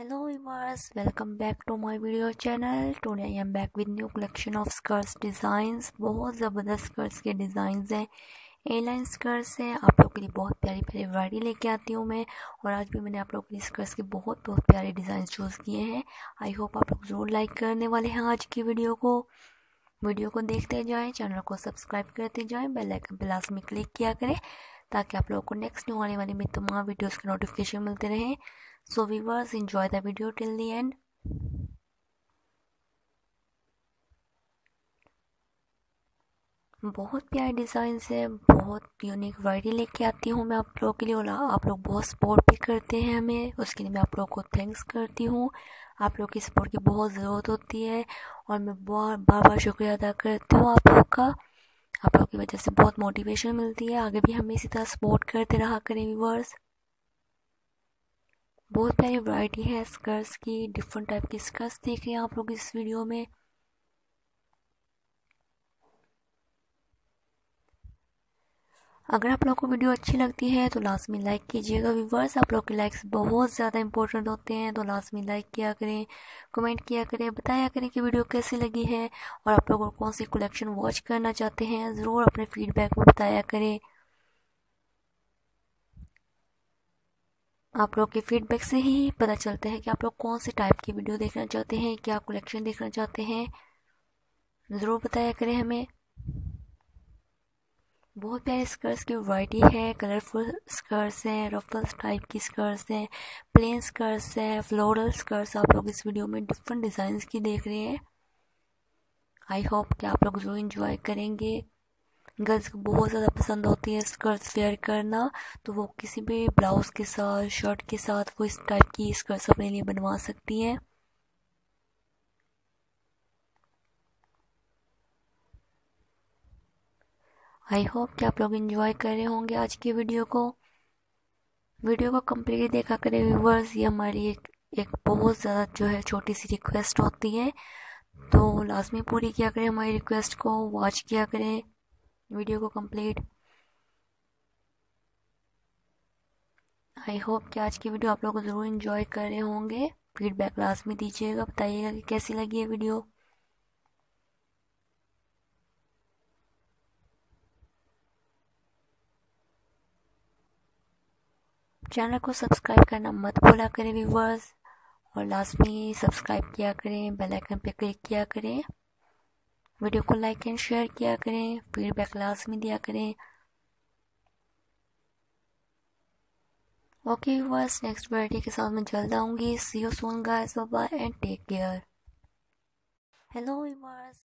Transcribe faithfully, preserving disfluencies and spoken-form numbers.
Hello viewers, welcome back to my video channel. Today I am back with new collection of skirts designs. बहुत ज़बरदस्त skirts के designs हैं, airline skirts हैं। आप लोग के लिए बहुत प्यारी प्यारी वैरायटी लेके आती हूँ मैं। और आज भी मैंने आप लोग के लिए skirts के बहुत बहुत प्यारे डिज़ाइन चूज़ किए हैं। आई होप आप लोग ज़रूर लाइक करने वाले हैं आज की वीडियो को। वीडियो को देखते जाएं, चैनल को सब्सक्राइब करते जाएं, बेल आइकन पे लास्ट में क्लिक किया करें ताकि आप लोगों को नेक्स्ट न्यू आने वाली मेरी तमाम वीडियोस के नोटिफिकेशन मिलते रहें। So viewers, enjoy the video till the end. बहुत प्यारे डिज़ाइन है, बहुत यूनिक वैरायटी लेके आती हूँ मैं आप लोगों के लिए। और आप लोग बहुत सपोर्ट भी करते हैं हमें, उसके लिए मैं आप लोगों को थैंक्स करती हूँ। आप लोग की सपोर्ट की बहुत ज़रूरत होती है और मैं बहुत बार बार शुक्रिया अदा करती हूँ आप लोग का। आप लोग की वजह से बहुत मोटिवेशन मिलती है, आगे भी हमें इसी तरह सपोर्ट करते रहा करें व्यूवर्स। बहुत प्यारी वैरायटी है स्कर्ट्स की, डिफरेंट टाइप की स्कर्ट्स देख रहे हैं आप लोग इस वीडियो में। अगर आप लोगों को वीडियो अच्छी लगती है तो लास्ट में लाइक कीजिएगा व्यूवर्स। आप लोग के लाइक्स बहुत ज़्यादा इंपॉर्टेंट होते हैं, तो लास्ट में लाइक किया करें, कमेंट किया करें, बताया करें कि वीडियो कैसी लगी है और आप लोग कौन सी कलेक्शन वॉच करना चाहते हैं। ज़रूर अपने फीडबैक में बताया करें। आप लोग के फीडबैक से ही पता चलता है कि आप लोग कौन से टाइप की वीडियो देखना चाहते हैं, क्या कलेक्शन देखना चाहते हैं। ज़रूर बताया करें हमें। बहुत प्यारे स्कर्ट्स की वैरायटी है, कलरफुल स्कर्ट्स हैं, रफल्स टाइप की स्कर्ट्स हैं, प्लेन स्कर्ट्स हैं, फ्लोरल स्कर्ट्स आप लोग इस वीडियो में डिफरेंट डिज़ाइंस की देख रहे हैं। आई होप कि आप लोग ज़रूर इंजॉय करेंगे। गर्ल्स को बहुत ज़्यादा पसंद होती है स्कर्ट्स वेयर करना, तो वो किसी भी ब्लाउज़ के साथ, शर्ट के साथ वो इस टाइप की स्कर्ट्स अपने लिए बनवा सकती हैं। आई होप कि आप लोग इंजॉय कर रहे होंगे आज की वीडियो को। वीडियो को कंप्लीट देखा करें व्यूवर्स, ये हमारी एक एक बहुत ज़्यादा जो है छोटी सी रिक्वेस्ट होती है, तो लाजमी पूरी किया करें हमारी रिक्वेस्ट को, वॉच किया करें वीडियो को कंप्लीट। आई होप कि आज की वीडियो आप लोग ज़रूर इंजॉय कर रहे होंगे। फीडबैक लाजमी दीजिएगा, बताइएगा कि कैसी लगी है वीडियो। चैनल को सब्सक्राइब करना मत भूला करें व्यूवर्स, और लास्ट में सब्सक्राइब किया करें, बेल आइकन पे क्लिक किया करें, वीडियो को लाइक एंड शेयर किया करें, फीडबैक लास्ट में दिया करें। ओके व्यूवर्स, नेक्स्ट वैरायटी के साथ मैं जल्द आऊँगी। See you soon guys, bye bye and take care. Hello viewers.